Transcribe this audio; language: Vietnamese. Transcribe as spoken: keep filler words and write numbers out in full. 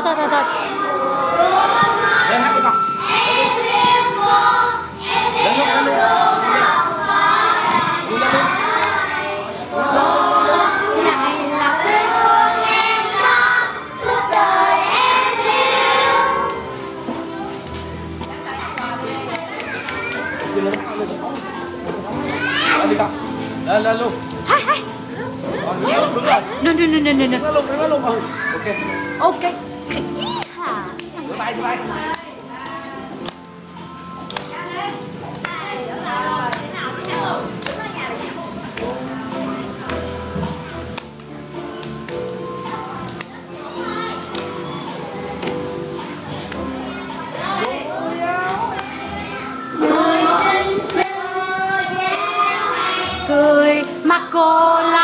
thôi thôi thôi. Lên hát đi con. Lên luôn, lên luôn. Lên đi con. Lên lên luôn. Hai hai. Rồi, đứng luôn, đứng rồi. Nè nè nè nè nè. Đứng luôn, đứng luôn. Ừ, ok. Ok. Rửa tay, rửa tay. Cười mà cô là